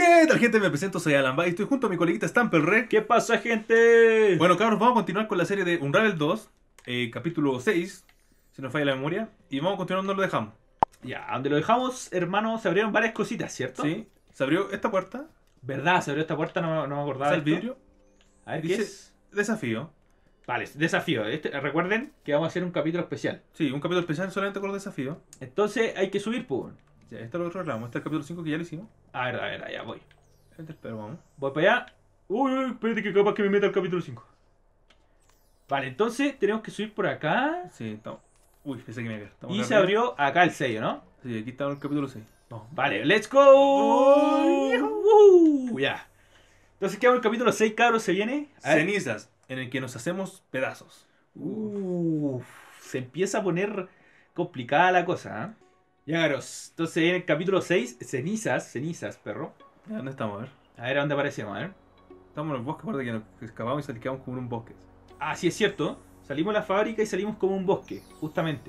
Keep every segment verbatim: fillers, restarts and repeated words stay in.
¿Qué tal, gente? Me presento, soy Alan Bay y estoy junto a mi coleguita Stamperre. ¿Qué pasa, gente? Bueno, cabros, vamos a continuar con la serie de Unravel dos, eh, capítulo seis, si no falla la memoria, y vamos a continuar donde lo dejamos. Ya, donde lo dejamos, hermano, se abrieron varias cositas, ¿cierto? Sí, se abrió esta puerta, ¿Verdad? Se abrió esta puerta, no, no me acordaba está el de esto. vidrio, A ver, ¿qué dice es? desafío. Vale, desafío. Este, recuerden que vamos a hacer un capítulo especial. Sí, un capítulo especial solamente con los desafíos. Entonces hay que subir, pues. Ya, este es el otro reclamo, este es el capítulo cinco que ya lo hicimos. A ver, a ver, ya voy. Este espero, vamos. Voy para allá. Uy, uy, espérate que capaz que me meta al capítulo cinco. Vale, entonces tenemos que subir por acá. Sí, estamos. Uy, pensé que me iba a caer. Estamos Y acá se arriba. abrió acá el sello, ¿no? Sí, aquí estamos en el capítulo seis. No. Vale, let's go. Uh, ya. Entonces, ¿qué hago? El capítulo seis, cabros, se viene. A ver. Cenizas, en el que nos hacemos pedazos. Uf, se empieza a poner complicada la cosa, ¿eh? Ya, cabros. Entonces, en el capítulo seis, cenizas, cenizas, perro. Ya, ¿dónde estamos? A ver. A ver a dónde aparecemos, a ver. Estamos en el bosque, aparte que nos escapamos y salimos como en un bosque. Ah, sí, es cierto. Salimos de la fábrica y salimos como un bosque, justamente.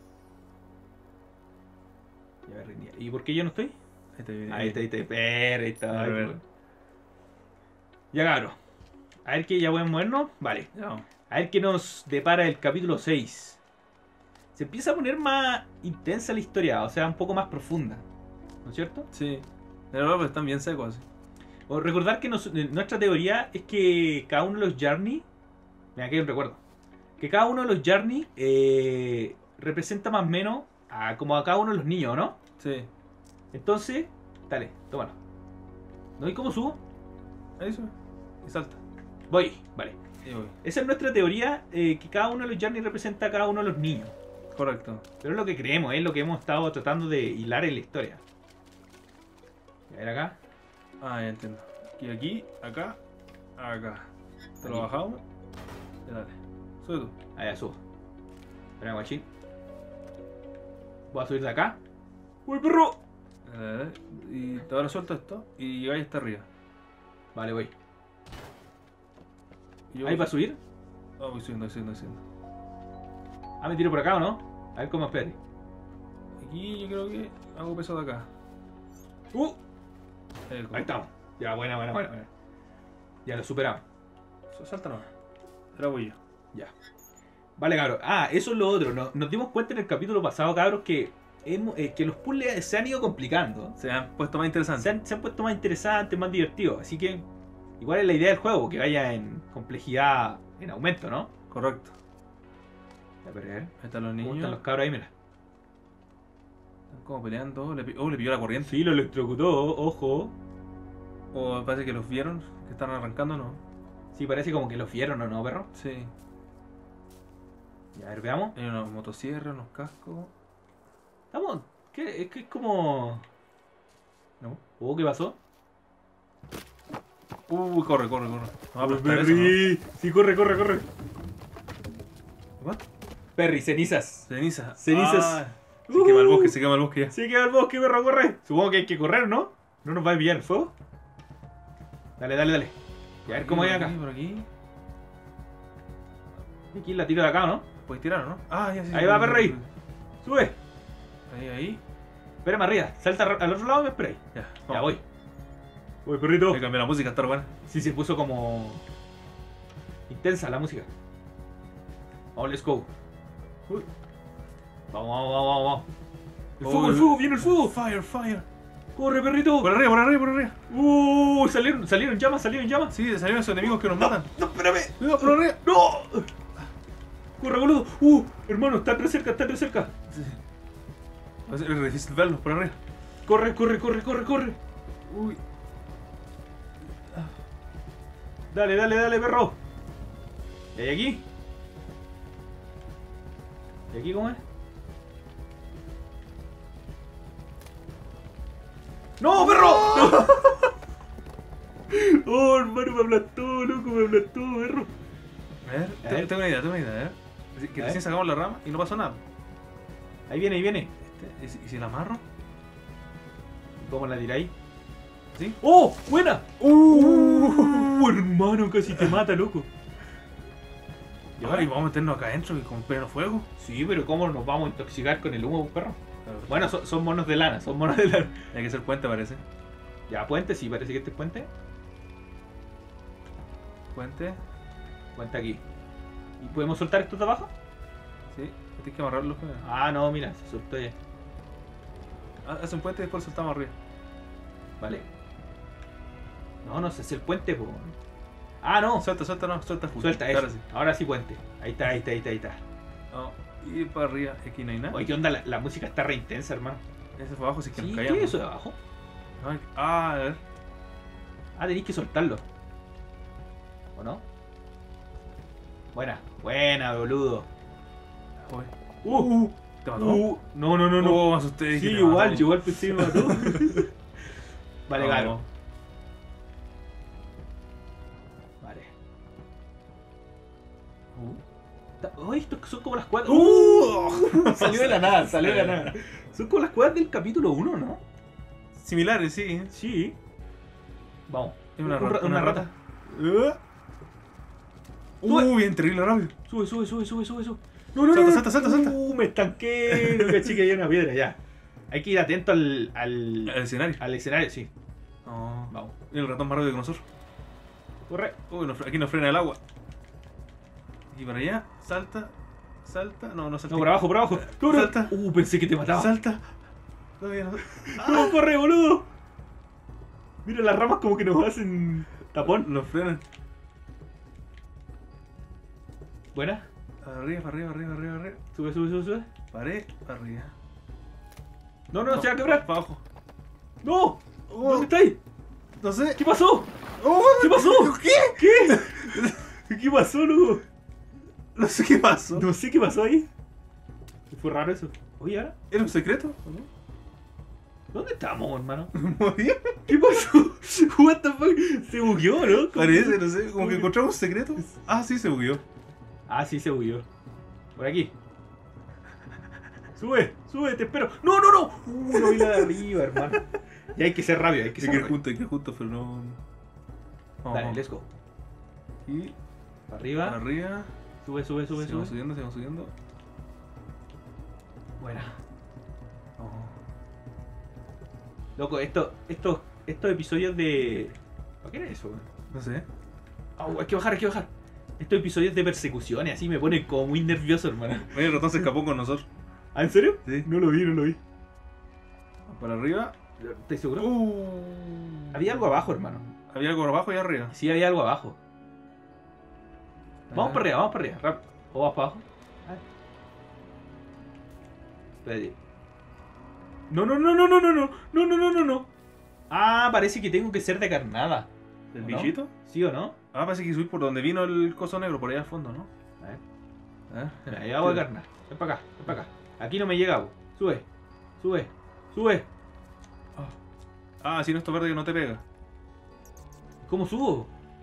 Ya, a ver, ¿y por qué yo no estoy? Ahí está, ahí, Ahí está, ahí está, perro, ahí está. A ver, a ver. Ya, cabros. A ver que ya pueden movernos. Vale. Ya vamos. A ver qué nos depara el capítulo seis. Se empieza a poner más intensa la historia, o sea, un poco más profunda. ¿No es cierto? Sí. De verdad, pues están bien secos así. O recordar que nos- nuestra teoría es que cada uno de los Journey. Mira, aquí hay un recuerdo. Que cada uno de los Journey eh, representa más o menos a, como a cada uno de los niños, ¿no? Sí. Entonces, dale, tómalo. ¿No? ¿Y cómo subo? Ahí sube. Y salta. Voy, vale. Y voy. Esa es nuestra teoría, eh, que cada uno de los Journey representa a cada uno de los niños. Correcto. Pero es lo que creemos, es lo que hemos estado tratando de hilar en la historia. A ver acá. Ah, ya entiendo. Aquí, aquí, acá, acá. Te lo Aquí. bajamos. Y dale. Sube tú. Allá subo. Espera, guachín. Voy a subir de acá. ¡Uy, perro! Dale, dale. Y te ahora suelto esto. Y llegáis hasta arriba. Vale, voy. Y yo ¿Ahí voy- va a subir? Ah, voy subiendo, voy subiendo, voy subiendo. Ah, me tiro por acá, ¿o no? A ver cómo espere. Aquí yo creo que hago peso de acá. ¡Uh! Eh, Ahí estamos. Ya, buena, buena, buena. buena. Ya lo superamos. Salta no. Ahora voy yo. Ya. Vale, cabros. Ah, eso es lo otro. Nos, nos dimos cuenta en el capítulo pasado, cabros, que, hemos- eh, que los puzzles se han ido complicando. Se han puesto más interesantes. Se han, se han puesto más interesantes, más divertidos. Así que, igual es la idea del juego, que vaya en complejidad en aumento, ¿no? Correcto. Ya, pero a ver. Ahí están los ¿Cómo niños. están los cabros ahí? Mira. Están como peleando. Le pi- oh, le pilló la corriente. Sí, lo electrocutó, ojo. O parece que los vieron. Que están arrancando, ¿no? Sí, parece como que lo vieron, ¿o no, perro? Sí. Ya, a ver, veamos. Hay unos motosierras, unos cascos. Estamos. ¿Qué? Es que es como. No. Oh, ¿qué pasó? Uy, corre, corre, corre. No va a Uy, aplastar eso, ¿no? Perry. Sí, corre, corre, corre. ¿What? Perry, cenizas. Ceniza. Cenizas. Ah, se quema el bosque, se quema el bosque ya. Sí, queda el bosque, perro, corre. Supongo que hay que correr, ¿no? ¿No nos va a pillar el fuego? Dale, dale, dale. Y a ver cómo hay Por acá. aquí, por aquí. Aquí la tiro de acá, ¿no? Puedes tirar, ¿no? Ah, ya sí. Ahí sí, va, sí, Perry. sí, Sube. sí. Ahí, ahí. Espérame arriba. Salta ar- al otro lado y me esperáis. Ya, Ya vamos. voy. Voy, perrito. Voy a cambiar la música, está buena. Sí, se puso como intensa la música. Vamos, let's go. Uy. Vamos, vamos, vamos, vamos, vamos. El Oh, fuego, el el- fuego, viene el fuego. Fire, fire. Corre, perrito. Por arriba, por arriba, por arriba. Uh, salieron, salieron llamas, salieron llamas. Sí, salieron esos enemigos que nos matan. No, espérame. Cuidado, por arriba. No. Corre, boludo. Uh, hermano, está re cerca, está re cerca. Sí. Va a ser difícil verlos por arriba. Corre, corre, corre, corre, corre. Uy. Dale, dale, dale, perro. ¿Y hay aquí? ¿Y aquí cómo es? ¡No, perro! Oh, hermano, me aplastó, loco, me aplastó, perro. A ver, A te- ver. tengo una idea, tengo una idea. A ver. Así Que A recién ver. sacamos la rama y no pasó nada. Ahí viene, ahí viene. Este, ¿Y si- ¿Y si la amarro? ¿Cómo la tiráis? ¿Sí? ¡Oh! ¡Buena! ¡Uh! Hermano, casi te mata, loco. Y ahora y vamos a meternos acá adentro y con pleno fuego. Sí, pero ¿cómo nos vamos a intoxicar con el humo, perro? Claro. Bueno, son, son monos de lana, son monos de lana. Hay que hacer puente, parece. Ya, puente, sí, parece que este es puente. Puente. Puente aquí. ¿Y podemos soltar esto de abajo? Sí. Tienes que amarrarlo primero. Ah, no, mira, se soltó ya. Ah, hace un puente y después soltamos arriba. Vale. No, no sé si el puente, po. Ah, no. Suelta, suelta, no, suelta full. Suelta eso. Ahora sí. Ahora sí puente. Ahí está, ahí está, ahí está, ahí está. Vamos. Y para arriba, aquí no hay nada. Oye, ¿qué onda? La, la música está re intensa, hermano. Ese fue abajo, así que Sí, nos ¿qué caíamos. es eso de abajo? Ay, Ah, a ver. Ah, tenéis que soltarlo. ¿O no? Buena, buena, boludo. Uy. Uh, ¿Te mató? uh, no, no, no, no. Oh, me asusté. dije, Sí, te igual, mató. yo igual pensé que me mató. Vale, No. claro. Vale. Ta- Ay, estos son como las cuadras. Uh. Salió de la nada, salió de la nada. Son como las cuadras del capítulo uno, ¿no? Similares, sí. Sí. Vamos. Es una, Un rata. ra- una rata. Uh, bien terrible rápido. Sube, sube, sube, sube, sube, sube. No, no, Salta, no, salta, salta, salta. Uh, me estanqué. No caché que hay una piedra, ya. Hay que ir atento al, al, El escenario. al escenario, sí. No. Vamos. El ratón más rápido que nosotros. Corre. Uy, nos- aquí nos frena el agua. Y para allá, salta, salta. No, no salta. No, por abajo, por abajo. Corre. Salta. Uh, pensé que te mataba. Salta. Todavía no. No, corre, boludo. Mira, las ramas como que nos hacen tapón. Nos frenan. Buena. Arriba, para arriba, arriba, arriba, arriba. Sube, sube, sube, sube. Paré, para arriba. No, no, se va a quebrar. Para abajo. No. Oh, ¿Dónde estáis? no sé. ¿Qué pasó? Oh, ¿Qué pasó? ¿Qué? ¿Qué? ¿Qué pasó, loco? No sé qué pasó. No sé qué pasó ahí. Fue raro eso. Oye, ¿ahora? ¿Era un secreto? ¿O no? ¿Dónde estamos, hermano? ¿Moría? ¿Qué pasó? What the fuck? Se bugueó, ¿no? Parece, no sé, como que encontramos un secreto. Ah, sí, se bugueó. Ah, sí, se bugueó. Por aquí. Sube, sube, te espero. ¡No, no, no! Uh, no vi la de arriba, hermano. Y hay que ser rápido, hay que Hay ser que ir rápido. juntos, hay que ir juntos, pero no. Vamos, Dale, vamos. let's go. Y Para arriba. para arriba. Sube, sube, sube, Sigamos sube. subiendo, sigamos subiendo. Buena. Vamos. Loco, esto, esto, estos episodios de... ¿Para qué era eso, weón? No sé. Oh, hay que bajar, hay que bajar. Estos episodios de persecuciones, así me pone como muy nervioso, hermano. Oye, el ratón se escapó con nosotros. ¿Ah, en serio? Sí. No lo vi, no lo vi. Para arriba. ¿Estás seguro? Uh. Había algo abajo, hermano. Había algo abajo y arriba. Sí, había algo abajo. Vamos Ah. para arriba, vamos para arriba. Rápido. ¿O vas para abajo? Espérate. No, no, no, no, no, no, no. No, no, no, no, no. Ah, parece que tengo que ser de carnada. ¿El ¿O no? bichito? ¿Sí o no? Ah, parece que subir por donde vino el coso negro, por allá al fondo, ¿no? A ver. ¿Eh? Mira, ahí hago de carnada. Ven para acá, ven para acá. Aquí no me llega, bo. Sube, sube, sube. Ah, si no, esto verde que no te pega. ¿Cómo subo?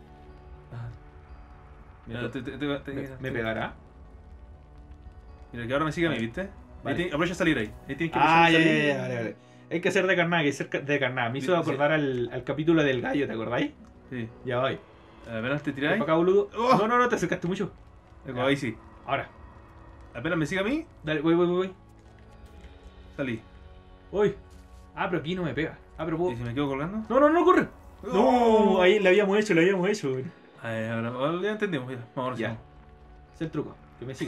Mira, te, te, te, te- ¿Me, te- me pegará? Mira, que ahora me sigue a mí, ¿viste? Vale. Ahí tiene- aprovecha a salir ahí. Ahí tienes que Ah, aprovechar ya, de ya, salir. ya, vale, vale. Hay que ser de carnada, hay que ser ca- de carnada. Me hizo Sí, acordar al, al capítulo del gallo, ¿te acordáis? Sí. Ya voy. Apenas te Ven tiráis. para acá, boludo. Oh. No, no, no, te acercaste mucho. Ya. Ahí sí. Ahora. Apenas me sigue a mí, Dale, voy, voy, voy, voy. salí. Voy. Ah, pero aquí no me pega. Ah, pero puedo... ¿Y si me quedo colgando? No, no, no, corre. No, Oh. ahí lo habíamos hecho, lo habíamos hecho. güey. Ahí, ahora, ahora ya entendimos, ya. Vamos, ahora sí, Ya. vamos. Es el truco. Que me siga.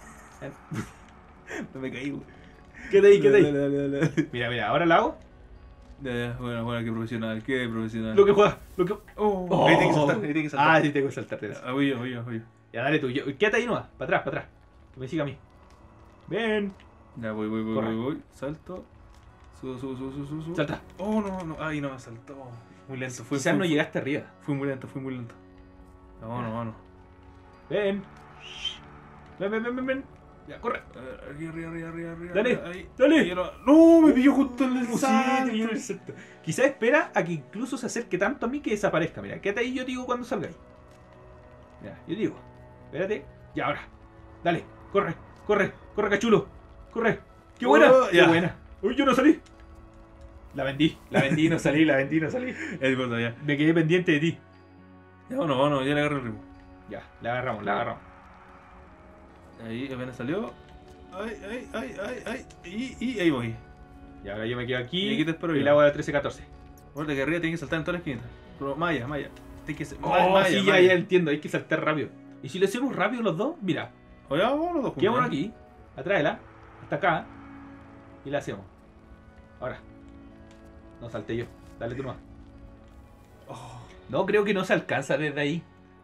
No me caí, güey. Quédate ahí, quédate Dale, ahí. dale, dale, dale. Mira, mira, ahora lo hago. Ya, ya, bueno, bueno, qué profesional, qué profesional. Lo que juega. Lo que... Oh, Oh. Ahí tiene que saltar, ahí tiene que saltar. Ah, sí, tengo que saltarte de eso. Ah, voy yo, voy yo, voy yo. Ya, dale tú. Yo, quédate ahí nomás. Para atrás, para atrás. Que me siga a mí. Ven. Ya, voy, voy, voy, Corre. voy, voy. Salto. Subo, subo, subo, subo, subo, subo. Salta. Oh, no, no. Ay, no me saltó. Muy lento. Fue, Quizás fue, no fue- llegaste arriba. Fui muy lento, fui muy lento. Ya, vámonos, vámonos. Ven. Ven, ven, ven, ven, ven. Ya, corre. Eh, Arriba, arriba, arriba, arriba, arriba. Dale, ahí. dale. Ahí no, no, me pilló justo en el Uh, sí, salto. te viene el salto. Quizás espera a que incluso se acerque tanto a mí que desaparezca. Mira, quédate ahí, yo te digo cuando salgáis. Mira, yo te digo. Espérate. Ya, ahora. Dale, corre, corre, corre, cachulo. Corre. ¡Qué buena! Oh, ¡Qué ya. buena! Uy, yo no salí. La vendí, la vendí, no salí, la vendí, no salí. Es cosa, ya. Me quedé pendiente de ti. Ya, vámonos, vámonos, ya le agarré el ritmo. Ya, la agarramos, la agarramos. Ahí apenas salió. Ay, ay, ay, ay, ay. Y, y ahí voy. Y ahora yo me quedo aquí Y aquí te espero y yo. la hago a la trece catorce. Bueno, que arriba tiene que saltar en toda la esquina. Pero Maya, Maya. Tiene que ser. Oh, Maya, sí, ya, Maya. ya entiendo, hay que saltar rápido. ¿Y si lo hacemos rápido los dos? Mira, Oye, vamos los dos juntos. quedémonos ¿eh? aquí, atráela, hasta acá, y la hacemos. Ahora. No salté yo, dale tú nomás. Oh, No, creo que no se alcanza desde ahí.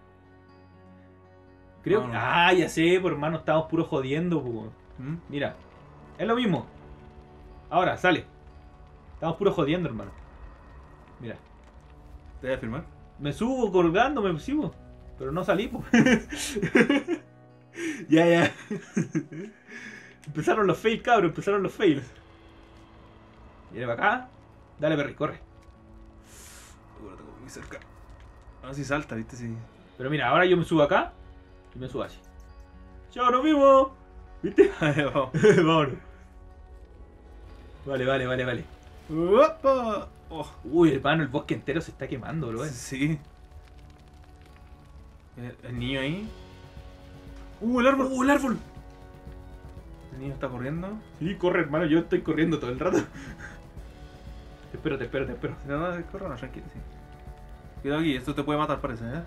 Creo No, que... no. Ah, ya sé, por hermano, estamos puro jodiendo, po. ¿Mm? Mira, es lo mismo. Ahora, sale. Estamos puro jodiendo, hermano. Mira, ¿Te voy a firmar? me subo colgando, me subo. Pero no salí, po. Ya, ya. Empezaron los fails, cabros, empezaron los fails. Viene para acá. Dale, Perry, corre. Uy, lo tengo muy cerca. A ver si salta, viste, sí. Pero mira, ahora yo me subo acá y me subo así. ¡Chao, nos vimos! ¿Viste? Ahí vamos. Vámonos. Vale, vale, vale, vale. Uapa. Oh, Uy, hermano, el bosque entero se está quemando, bro. sí. El, el niño ahí. Uh, el árbol. ¡Uh, el árbol! El niño está corriendo. Sí, corre, hermano, yo estoy corriendo todo el rato. Te espero, te espero, te espero. No, no, corre, no, tranquilo, sí. Cuidado aquí, esto te puede matar, parece, ¿eh?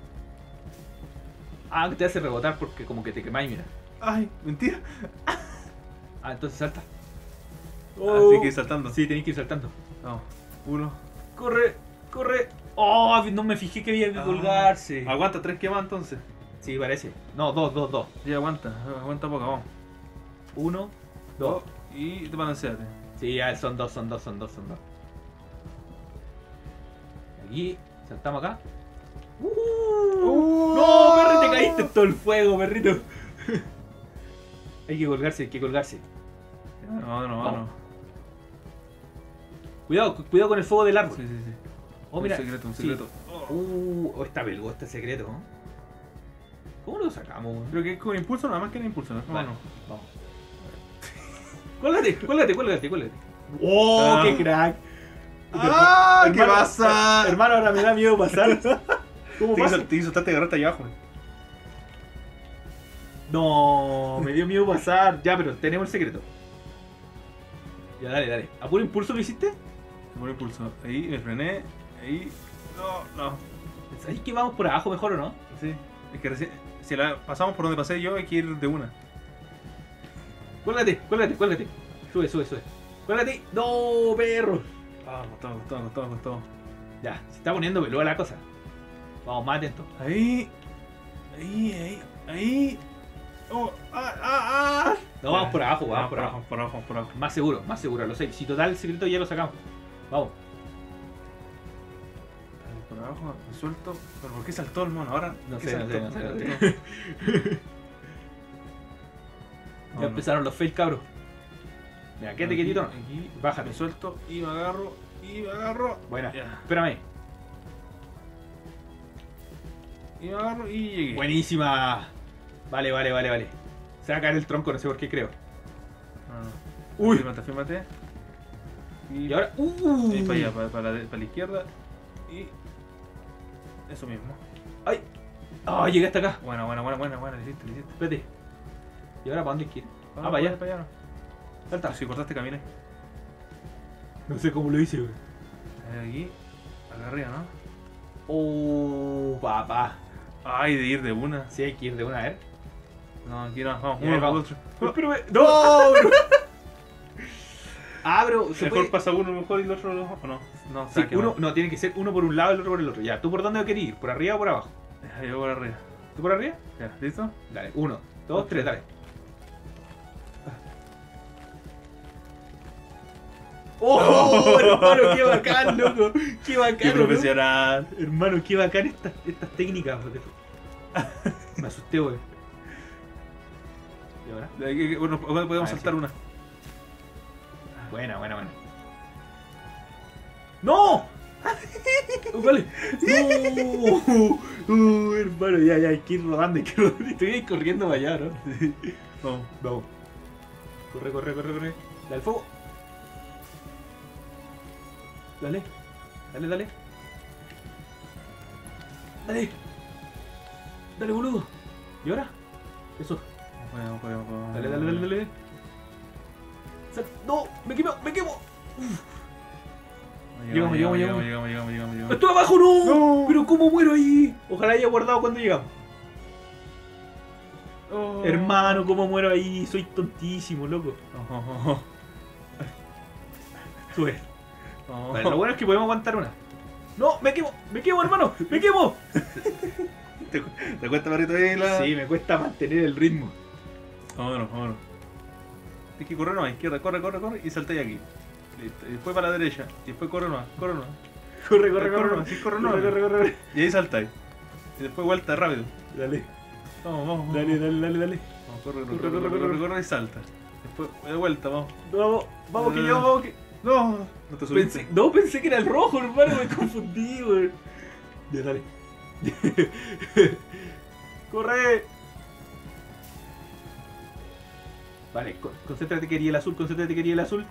Ah, que te hace rebotar porque como que te quemáis, mira. Ay, mentira. Ah, entonces salta. Así que ir saltando. Sí, tenéis que ir saltando. Vamos. Uno. Corre, corre. Oh, no me fijé que había que Ah. colgarse. Aguanta tres quemas entonces. Sí, parece. No, dos, dos, dos. Sí, aguanta. Aguanta poco, vamos. Uno, dos. Dos. Y te balanceate. Sí, ya son dos, son dos, son dos, son dos. Aquí, saltamos acá. Uh, Uh, no, perrito, te caíste en todo el fuego, perrito. Hay que colgarse, hay que colgarse. No, no, Vamos. no. Cuidado, cu- cuidado con el fuego del árbol. Sí, sí, sí. Oh, mira. Un secreto, un Sí. secreto. Oh. Uh, oh, está peludo este secreto. ¿No? ¿Cómo lo sacamos? weón? Creo que es con impulso, nada más que en impulso, ¿no? Vale, Bueno. vamos. Cuélgate, cuélgate, cuélgate, cuélgate. ¡Oh, Ah. qué crack! ¡Ah! ¿Qué Hermano, pasa? Hermano, ahora me da miedo pasar. ¿Cómo Te pasa? hizo, te hizo saltarte y agarrarte allá abajo. No, me dio miedo pasar. Ya, pero tenemos el secreto. Ya, dale, dale. ¿A puro impulso lo hiciste? Por impulso. Ahí me frené. Ahí. No, no. ¿Sabéis que vamos por abajo mejor o no? Sí. Es que recién. Si la pasamos por donde pasé yo, hay que ir de una. Cuélgate, cuélgate, cuélgate. Sube, sube, sube. Cuélgate. ¡No, perro! Ah, costado, costado, costado, costado. Ya, se está poniendo peluda la cosa. Vamos, más atento. Ahí. Ahí, ahí, ahí. Oh, ah, ah, ah. No, vamos por abajo, vamos Vamos por abajo. por abajo, por abajo. Más seguro, más seguro, lo sé. Si total el secreto ya lo sacamos. Vamos. Por abajo, me suelto. ¿Pero por qué saltó el mono ahora? No ¿Por qué sé, no sé, saltó? no sé, no sé. Ya No, empezaron los fails, cabros. Mira, no. quédate Aquí, quietito. Aquí, Bájate. me suelto y me agarro. Y me agarro. Buena. Ya. Espérame. Y me agarro y llegué. Buenísima. Vale, vale, vale, vale. Se va a caer el tronco, no sé por qué creo. No, no. Uy. Fírmate, fírmate. Y, Y ahora. ¡Uh! y para allá, para, para la, para la izquierda. Y. Eso mismo. ¡Ay! ¡Oh, llegué hasta acá! Buena, buena, buena, buena, buena. Le hiciste, le hiciste. Espérate. ¿Y ahora para dónde hay que ir? Ah, Ah, para allá. para allá. No. Salta. Si cortaste, camina. No sé cómo lo hice, güey. Eh, Aquí. Acá arriba, ¿no? Oh, papá. Ay, de ir de una. Sí, hay que ir de una vez. No, aquí no. Vamos, Ya, uno, vamos. dos, tres. Pero, pero, ¡no! bro. Ah, bro, se Mejor puede... pasa uno mejor y el otro no. ¿O no? No, Sí, saque, uno, bueno. no, tiene que ser uno por un lado y el otro por el otro. Ya, ¿tú por dónde querés ir? ¿Por arriba o por abajo? Ya, yo por arriba. ¿Tú por arriba? Ya, ¿listo? Dale, uno, dos, tres, dale. ¡Oh, hermano, qué bacán, loco! ¡Qué bacán! Qué loco. profesional. Hermano, qué bacán estas, estas técnicas. Joder. Me asusté, güey. ¿Y ahora? De aquí, bueno, podemos Ah, saltar sí. una. Buena, buena, buena. ¡No! Vale. ¡No! Uh, hermano, ya, ya, hay que ir rodando, hay que ir rodando. Estoy ahí corriendo para allá, ¿no? Vamos. Vamos. Corre, corre, corre, corre. Dale fuego. Dale. Dale, dale. Dale. Dale, boludo. ¿Y ahora? Eso. Vamos, vamos, vamos. Dale, dale, dale, dale. Sal- ¡No! ¡Me quemo! ¡Me quemo! Ahí, Llegamos, llegamos, llegamos, llegamos, llegamos, llegamos, llegamos. ¡Estoy abajo! ¡No! No. ¿Pero cómo muero ahí? Ojalá haya guardado cuando llegamos. Oh. Hermano, ¿cómo muero ahí? Soy tontísimo, loco. Oh, oh, oh. Sube. Oh. Vale, lo bueno es que podemos aguantar una. ¡No! ¡Me quemo! ¡Me quemo, hermano! ¡Me quemo! ¿Te, ¿Te cuesta, Marito, ahí la...? Sí, me cuesta mantener el ritmo. Vámonos, vámonos. Tienes que correr nomás, izquierda, corre, corre, corre y saltáis aquí. Listo. Y después para la derecha. Y después corre nomás, corre nomás. Corre, corre, Corre corre. nomás, sí, corre nomás. Corre, corre, corre, corre. Y ahí saltáis. Y después vuelta rápido. Dale, Vamos, vamos, vamos. dale, dale, dale, dale. Vamos, corre, corre, Corre, corre, corre, corre, corre. corre y salta. Después de vuelta, vamos. Vamos, vamos que Eh. yo, vamos que... No, no te subiste. Pensé, no, pensé que era el rojo, hermano, me confundí, weón. Ya, dale. ¡Corre! Vale, con- concéntrate que quería el azul, concéntrate que quería el azul.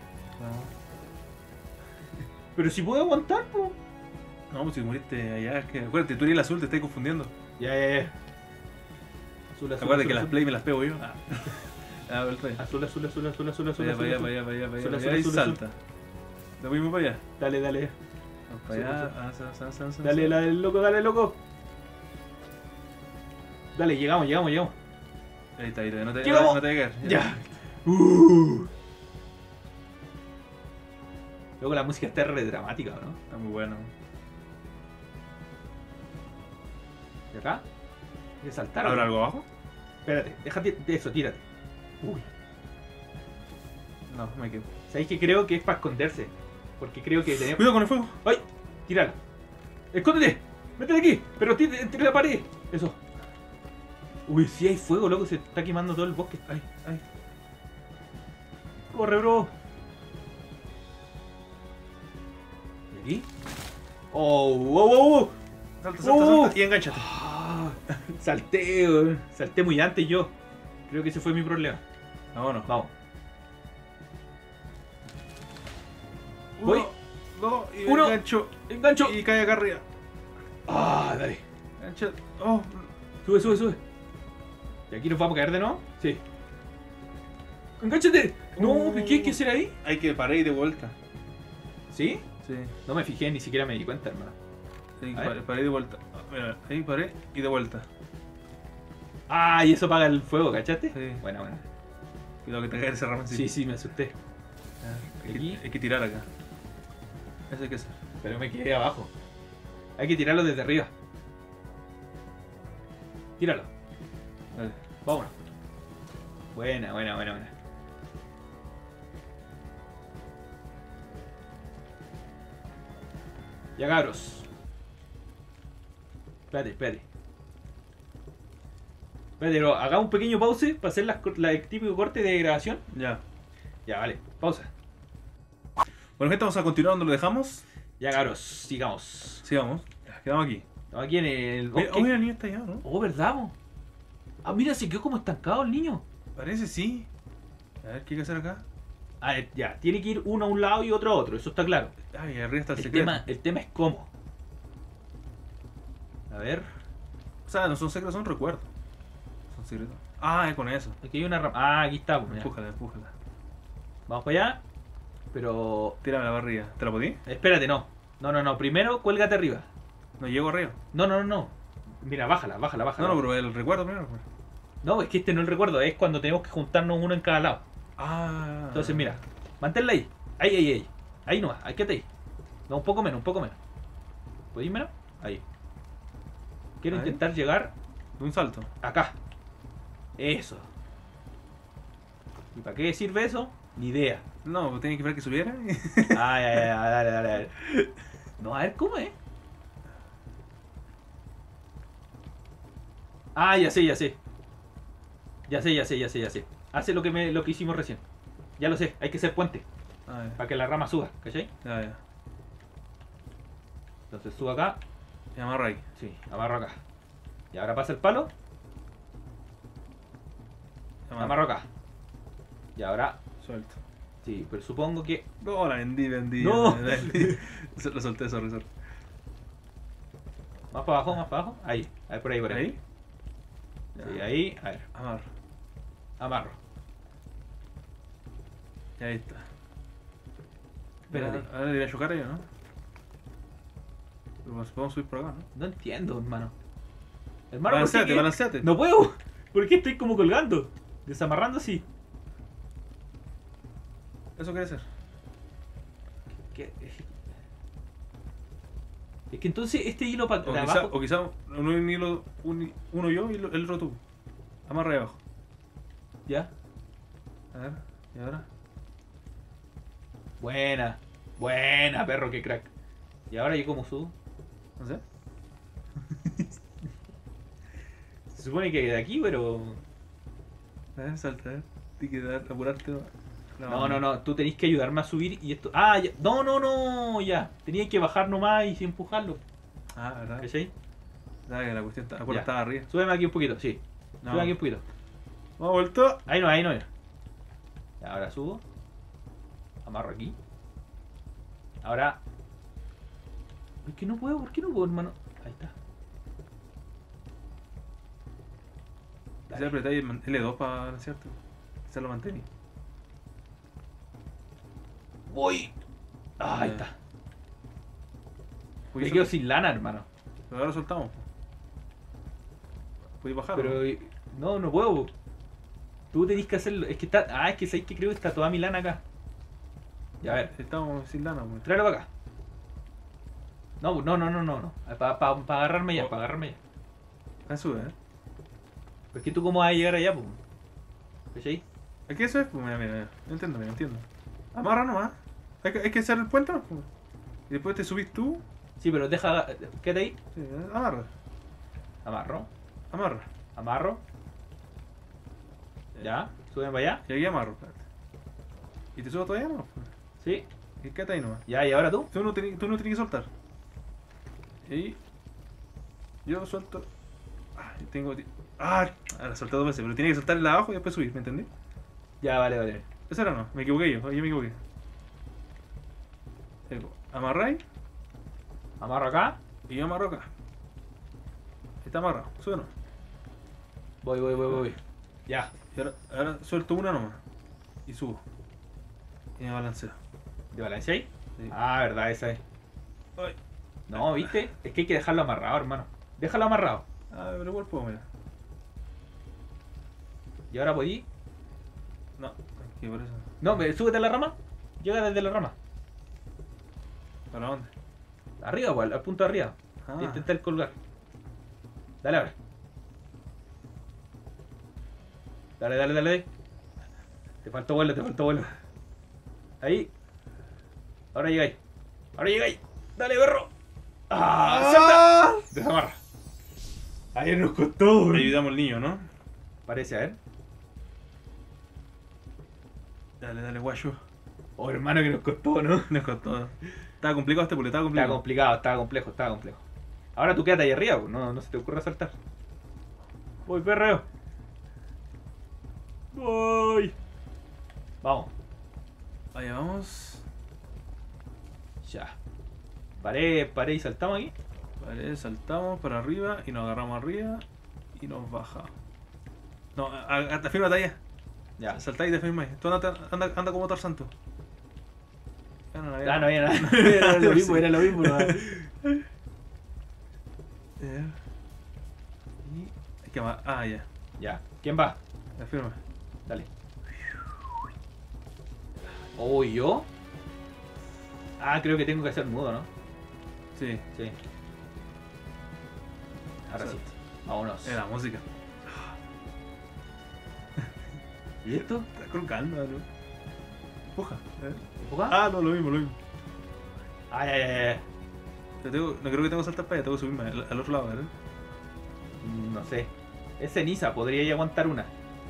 Pero si puedo aguantar, po. No, pues si moriste allá, es que acuérdate, tú eres el azul, te estás confundiendo. Ya, ya, ya. Azul, azul, Acuérdate azul, que las azul. play me las pego yo. Ah, ah vuelta ahí. Azul, azul, azul, azul, azul, azul, Para allá, azul, para allá, azul. para allá, para allá, Azul, para azul, allá y azul, salta. Lo mismo para allá. Dale, dale. Vamos para allá, Azul, avanza, avanza, avanza, avanza. Dale, dale, loco, dale, loco. Dale, llegamos, llegamos, llegamos. Ahí está, ahí está, no te, Llegamos. no te voy a caer. Ya. Uh. Luego la música está re dramática, ¿no? Está muy bueno. ¿Y acá? ¿De saltar? ¿Habrá o no? algo abajo? Espérate, déjate de eso, tírate. Uy. No, me quedo. ¿Sabéis que creo que es para esconderse? Porque creo que tenemos... Cuidado con el fuego. ¡Ay! Tírala. ¡Escóndete! ¡Métete aquí! Pero tira- entre la pared. Eso. Uy, sí hay fuego, loco. Se está quemando todo el bosque. Ay, ay. ¡Corre, bro! ¿Y aquí? ¡Oh! ¡Wow, wow, wow! Salta, salta, Oh. salta y enganchate. Ah, salté, weón. Salté muy antes yo. Creo que ese fue mi problema. Vámonos. Vamos. Uno, Voy. dos, y Uno. engancho. ¡Engancho! Y cae acá arriba. ¡Ah, dale! Engancha. Oh, Sube, sube, sube. ¿Y aquí nos vamos a caer de nuevo? Sí. ¡Engánchate! No, Uh. ¿qué hay que hacer ahí? hay que parar y de vuelta. ¿Sí? Sí. No me fijé, ni siquiera me di cuenta, hermano. Sí, A ver. paré, paré y de vuelta. Ah, mira, ahí paré y de vuelta. Ah, y eso apaga el fuego, ¿cachaste? Sí. Bueno, bueno. Cuidado que te cae ese ramoncito. Sí, sí, me asusté. Ah, hay, Aquí. que, hay que tirar acá. Eso hay que hacer. Pero me quedé abajo. Hay que tirarlo desde arriba. Tíralo. Dale. Vámonos. Buena, buena, buena, buena. Ya, cabros. Espérate, espérate. Espérate, pero hagamos un pequeño pause para hacer las cor- la, el típico corte de grabación. Ya. Ya, vale. Pausa. Bueno, gente, vamos a continuar donde lo dejamos. Ya, cabros. Sigamos. Sigamos. Ya, quedamos aquí. Estamos aquí en el Mira, bosque. oh, mira, el niño está allá, ¿no? Oh, ¿verdad, mo? Ah, mira, se quedó como estancado el niño. Parece sí. A ver, ¿qué hay que hacer acá? A ver, ya, tiene que ir uno a un lado y otro a otro, eso está claro. Ay, arriba está el, El secreto. tema, el tema es cómo. A ver, O sea, no son secretos, son recuerdos. Son secretos. Ah, es con eso. aquí hay una rama. Ah, aquí está, pues, mira. Empújala, empújala. Vamos para allá. Pero. Tírame la barriga. ¿Te la podí? Espérate, no. No, no, no. Primero cuélgate arriba. No llego arriba. No, no, no, no. Mira, bájala, bájala, bájala. No, no, pero el recuerdo primero. pues. No, es que este no es el recuerdo, es cuando tenemos que juntarnos uno en cada lado. Ah. Entonces, mira, manténla ahí. Ahí, ahí, ahí. Ahí nomás, ahí quédate ahí. No, un poco menos, un poco menos. ¿Podéis menos? Ahí. Quiero Ahí. intentar llegar De un salto. acá. Eso. ¿Y para qué sirve eso? Ni idea. No, pues tenía que ver que subiera. Ay, ay, ay, dale, dale, dale. No, a ver cómo es. Ah, ya sé, ya sé. Ya sé, ya sé, ya sé, ya sé. Hace lo que me, lo que hicimos recién. Ya lo sé, hay que hacer puente. Ah, Para que la rama suba, ¿cachai? ya, ya. Entonces subo acá. Y amarra ahí. Sí, amarro acá. Y ahora pasa el palo. Amarra. Amarro acá. Y ahora. Suelto. Sí, pero supongo que. No, la vendí, vendí. No. la vendí. Lo solté, sorry, sorry. Más para abajo, más para abajo. Ahí, ahí por ahí, por ahí. ¿Ahí? Sí, ahí, a ver. Amarra. Amarro. Y ahí está. Espérate. Ahora le voy a chocar yo, ¿no? Pero pues, podemos subir por acá, ¿no? No entiendo, hermano. Hermano, ¿por Balanceate, qué? balanceate. No puedo. ¿Por qué estoy como colgando? Desamarrando así. Eso quiere ser. ¿Qué? Es que entonces este hilo para O quizá, abajo. o quizá un, un hilo, un- uno yo y lo- el otro tú. Amarra ahí abajo. Ya. A ver, ¿y ahora? Buena. Buena, perro, qué crack. ¿Y ahora yo cómo subo? No sé. Se supone que de aquí, pero. A ver, salta, a ver. Tienes que dar, apurarte. No, no, no. Tú tenés que ayudarme a subir y esto. Ah, ya. No, no, no. Ya. Tenías que bajar nomás y empujarlo. Ah, ¿verdad? ¿Cachai? Sabes que la cuestión está, acuerdo, Ya. estaba arriba. Súbeme aquí un poquito, sí. No. Súbeme aquí un poquito. Vamos, vuelto. Ahí no, ahí no. Ya, ahora subo. Amarro aquí. Ahora. Es que no puedo, ¿por qué no puedo, hermano? Ahí está. Si apretáis el man- L dos para balancearte. Quizás lo mantení. Voy. Ah, ahí Ya. está. Puedes Me quedo sol- sin lana, hermano. Pero ahora soltamos. Puedes bajar. Pero ¿no? eh, no, no puedo. Tú tenés que hacerlo. Es que está. Ah, es que sabéis que creo que está toda mi lana acá. Ya, a ver. Estamos sin lana, pues. Tráelo para acá. No, no, no, no, no, no. Para pa, pa agarrarme ya, Oh. para agarrarme ya. Ah, sube, eh. Pero es que tú cómo vas a llegar allá, pues. ¿Cachai? Es que eso es, pues, mira, mira, mira. No entiendo, mira, entiendo. Amarra nomás. Hay que, hay que hacer el puente, ¿no? Pues. Y después te subís tú. Sí, pero deja. Quédate ahí. Sí, eh, amarra. Amarro. Amarra. Amarro. Ya. Súbeme para allá. Y aquí amarro, espérate. Y te subo todavía, ¿no? Pues. Sí. Y quédate ahí nomás. Ya, y ahora tú. Tú no, tení- tú no tienes que soltar. Y yo suelto. Ah, y tengo. Ah, ahora solté dos veces, pero tiene que soltar el de abajo y después subir, ¿me entendí? Ya, vale, vale. Eso era no, me equivoqué yo, yo me equivoqué. Tengo, amarráis Amarro acá. y yo amarro acá. Está amarrado, sube no. Voy, voy, voy, voy. Ya. Y ahora, ahora suelto una nomás. Y subo. Y me balanceo. ¿De balanceáis? Sí. Ah, verdad, esa es. Ay. No, ¿viste? Es que hay que dejarlo amarrado, hermano. Déjalo amarrado. Ah, pero igual puedo, mira. Y ahora podí. No, aquí por eso. No, me- súbete a la rama. Llega desde la rama. ¿Para dónde? Arriba, pues, al punto de arriba. Ah. Intentar colgar. Dale ahora. Dale, dale, dale. Te faltó vuelo, te faltó vuelo. Ahí. Ahora llegáis. Ahora llegáis. Dale, perro. ¡Ah! ¡Salta! Desamarra. Ahí nos costó, Le ayudamos al niño, ¿no? Parece, a ver. Dale, dale, guayo. Oh, hermano, que nos costó, ¿no? Nos costó. Estaba complicado este, porque estaba Estaba complicado. complicado, estaba complejo, estaba complejo. Ahora tú quédate ahí arriba, pues, no, no se te ocurra saltar. Voy, perreo. Voy. Vamos. Allá vamos. Ya. Paré, paré y saltamos aquí. Vale, saltamos para arriba y nos agarramos arriba y nos bajamos. No, a- a- te firma allá. Ya. Saltáis y te firmáis. Tú anda, anda, anda como Tarzan tú. Ah, no, Ah, no había nada. Era lo mismo, era lo mismo. ¿No? Eh, Y hay que ama- Ah, ya. Ya. ¿Quién va? La firma. Dale. ¿O yo? Ah, creo que tengo que hacer mudo, ¿no? Sí, Sí. Ahora sí. Vámonos. es la música. ¿Y esto? Está con calma, ¿no? Empuja. ¿eh? ¿Empuja? Ah, no, lo mismo, lo mismo. Ay, ay, ay, ay. Yo tengo- no creo que tengo que saltar para allá, tengo que subirme al, al otro lado, ¿verdad? Mm, No sé. Es ceniza, podría ya aguantar una.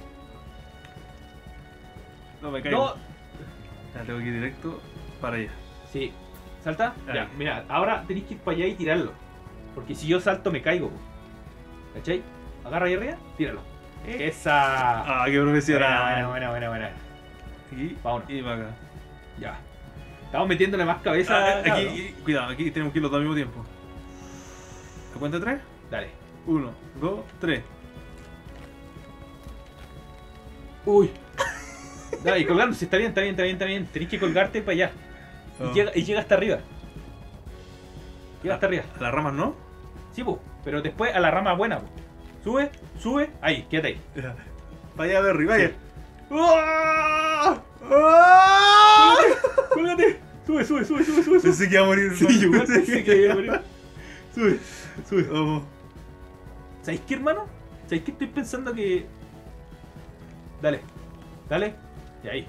No, me caigo. No. Ya, tengo que ir directo para allá. Sí. ¿Salta? Ahí. Ya, mira, ahora tenéis que ir para allá y tirarlo. Porque si yo salto me caigo. po. ¿Cachai? Agarra ahí arriba, tíralo. Esa. Ah, qué profesional. Buena, buena, buena, buena. Y, Vámonos. y para acá. Ya. Estamos metiéndole más cabeza. Ah, aquí, cabrón. aquí- cuidado, aquí tenemos que ir los dos al mismo tiempo. ¿Te cuenta tres? Dale. Uno, dos, tres. Uy. Dale, y colgando, si está bien, está bien, está bien, está bien. Tenés que colgarte para allá. Oh. Y, llega, y llega hasta arriba. Llega hasta arriba. ¿A las ramas no? Sí, pues. Pero después a la rama buena, pues. Sube, sube. Ahí, quédate ahí. Ya. Vaya, Berry, vaya. Sí. ¡Ah! ¡Ah! ¡Cólgate! Sube, sube, sube, sube, sube. Pensé que iba a morir. Sí, hermano. yo igual pensé que iba a morir. Sube, sube. Vamos. ¿Sabéis qué, hermano? ¿Sabéis qué estoy pensando que. Dale, dale. Y ahí.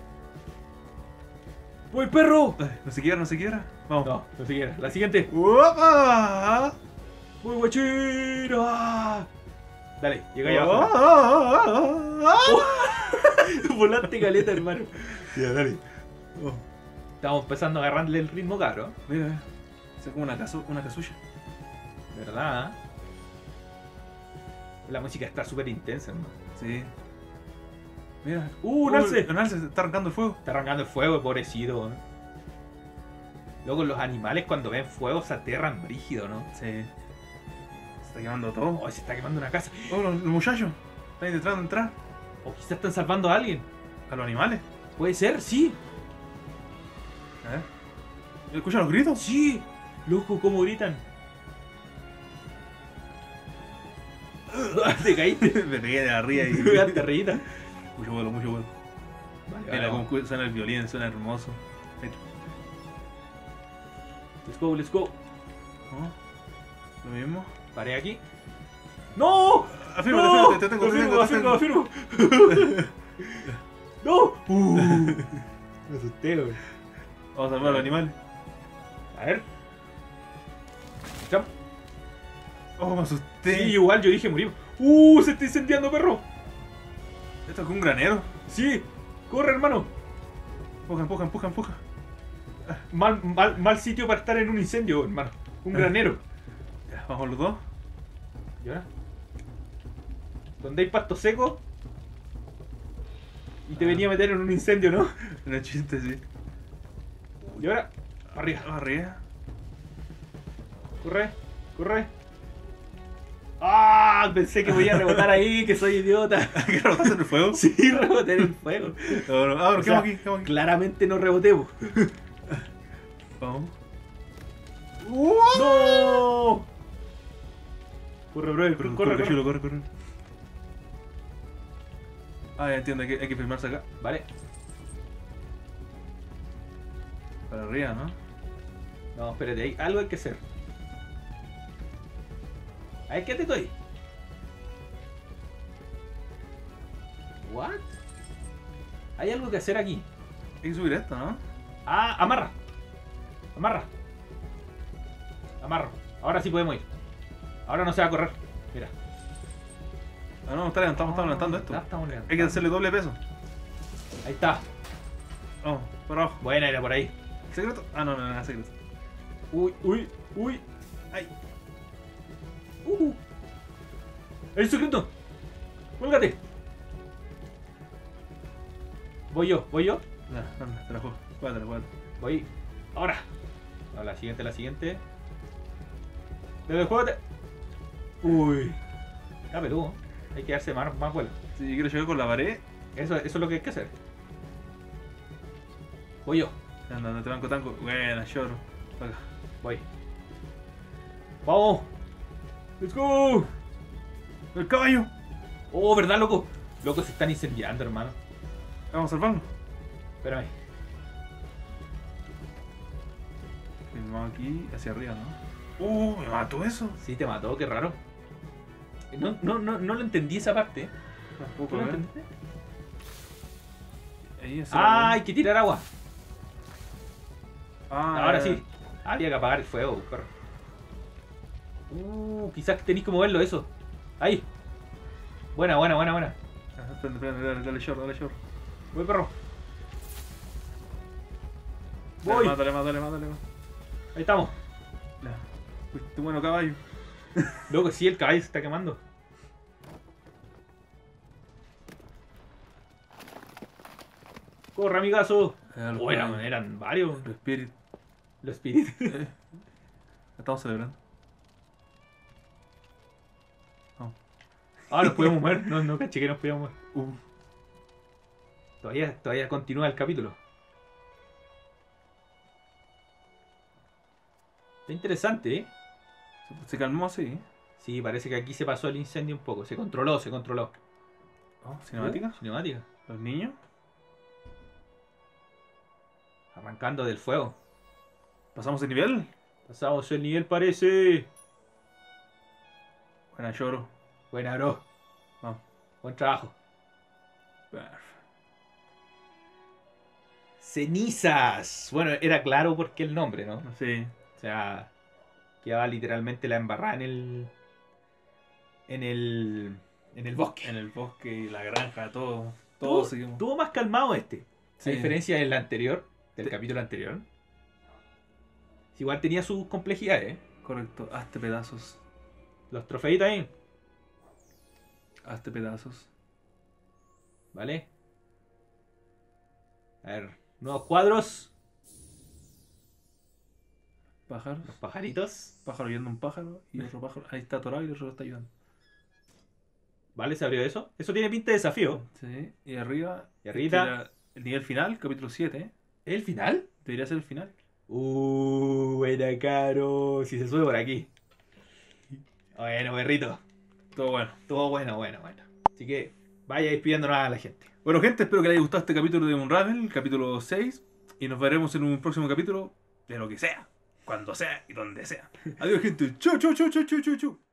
¡Voy, perro! Ay, no se quiebra, no se quiebra. Vamos. No, no siquiera. La siguiente. ¡Uapa! ¡Voy, guachiro! Dale, llega ahí abajo. ¡Ah! Volaste caleta, hermano. Ya, dale. Oh, Estamos empezando a agarrarle el ritmo, caro. mira, mira. Es como una, casu una casulla. ¿Verdad? La música está súper intensa, hermano. Sí. Mira. ¡Uh, un alce! Un alce, se está arrancando el fuego. Está arrancando el fuego, pobrecito, ¿no? Luego los animales cuando ven fuego se aterran brígido, ¿no? Sí. Se está quemando todo. Oh, se está quemando una casa. Oh, los, los muchachos. Están intentando entrar. O quizás están salvando a alguien. A los animales. Puede ser, sí. A ver. ¿Escuchan los gritos? Sí. Loco, cómo gritan. Te caíste. Me pegué de arriba y. Te rita. Mucho vuelo, mucho vuelo. Vale, Mira vale, cómo suena el violín, suena hermoso. let's go, let's go. ¿No? Lo mismo. Paré aquí. ¡No! Afirmo, ¡No! afirmo, te tengo, te tengo, Afirmo, te tengo. afirmo, afirmo. ¡No! Uh, me asusté, güey. Vamos a salvar a los animales. A ver. Jump. Oh, me Sí, asusté. igual yo dije morimos. ¡Uh! Se está incendiando, perro. Esto es como un granero. Sí. Corre, hermano. Empuja, empuja, empuja, empuja. Mal, mal, mal sitio para estar en un incendio, hermano. Un granero. Ya, vamos los dos. ¿Y ahora? Donde hay pasto seco. Y te Ah. venía a meter en un incendio, ¿no? No es chiste, sí. Y ahora, arriba. Arriba. Corre, corre. ¡Ah! Pensé que voy a rebotar ahí, que soy idiota. ¿Qué rebotaste en el fuego? Sí, reboté en el fuego. No, no. Ah, O nos sea, quedamos aquí, quedamos aquí. claramente no reboté, po. Vamos. ¡No! Corre, bro, corre, Corre, corre, corre. cachulo, corre, corre. Ah, ya entiendo, hay que, hay que filmarse acá. Vale. Para arriba, ¿no? No, espérate, hay algo hay que hacer. A ver, quédate tú ahí. ¿What? Hay algo que hacer aquí. Hay que subir esto, ¿no? Ah, amarra. Amarra. Amarro. Ahora sí podemos ir. Ahora no se va a correr. Mira. Ah, no, está levantando, estamos levantando esto. Ya estamos levantando. Hay que hacerle doble peso. Ahí está. Vamos, por abajo. Buena, era por ahí. ¿Secreto? Ah, no, no, no, no, secreto. Uy, uy, uy. Ay. Uh. ¡El secreto! ¡Cuélgate! Voy yo, voy yo. Ya, anda, te la juego. Cuádrate, cuádrate. Voy. Ahora. No, la siguiente, la siguiente. Dale, juégate. Uy. Ya, peludo. Hay que darse más, más vuelo. Si quiero llegar con la pared. Eso, eso es lo que hay que hacer. Voy yo. Anda, anda, te banco tanco. Buena, lloro. Acá. Voy. ¡Vamos! ¡Let's go! ¡El caballo! Oh, ¿verdad, loco? Loco, se están incendiando, hermano. Vamos a salvarlo. Espérame. Filmamos aquí hacia arriba, ¿no? ¡Uh! Me mató eso. Sí, te mató, qué raro. No, no, no, no lo entendí esa parte. ¿Tú Tampoco, lo ¿eh? entendiste? Ahí es Ah, hay que tirar agua. Ah, Ahora ya. sí. Había que apagar el fuego, perro. Uh, quizás tenéis que moverlo eso. Ahí. Buena, buena, buena, buena. Ah, Prende, prende, dale, dale short, dale short. Voy, perro. Dale Voy. más, dale más, dale más, dale más. Ahí estamos. Ya. Fuiste bueno, caballo. Loco, sí, el caballo se está quemando. Corre, amigazo. Ya, los Bueno, caballos. eran varios. Los espíritus. Los espíritus. Eh, Estamos celebrando. Ah, nos podemos mover. No, no caché que nos podíamos mover. Uh. Todavía, todavía continúa el capítulo. Está interesante, ¿eh? Se, se calmó, sí. Sí, parece que aquí se pasó el incendio un poco. Se controló, se controló. Oh, cinemática. Uh, cinemática. Los niños. Arrancando del fuego. Pasamos de nivel. Pasamos el nivel, parece. Buena, lloro. Buena, bro. Vamos. Buen trabajo. Perfecto. Cenizas. Bueno, era claro por qué el nombre, ¿no? Sí. O sea, quedaba literalmente la embarrada en el. En el. En el bosque. En el bosque, la granja, todo. Todo Tuvo, seguimos. tuvo más calmado este. Sí. A diferencia del anterior, del Te- capítulo anterior. Igual tenía sus complejidades, ¿eh? Correcto. Hazte pedazos. Los trofeitos ahí, Hazte pedazos. ¿vale? A ver, nuevos cuadros. Pájaros. Los pajaritos. Pájaro viendo un pájaro y otro pájaro. Ahí está atorado y el otro lo está ayudando. ¿Vale? ¿Se abrió eso? Eso tiene pinta de desafío. Sí. Y arriba. Y arriba. este era el nivel final, capítulo siete. ¿eh? ¿Es el final? Debería ser el final. Uh, buena, caro. Si se sube por aquí. Bueno, perrito. Todo bueno. Todo bueno, bueno, bueno. Así que vaya despidiéndonos a la gente. Bueno, gente, espero que les haya gustado este capítulo de Unravel, capítulo seis. Y nos veremos en un próximo capítulo de lo que sea, cuando sea y donde sea. Adiós, gente. Chau, chau, chau, chau, chau, chau, chau.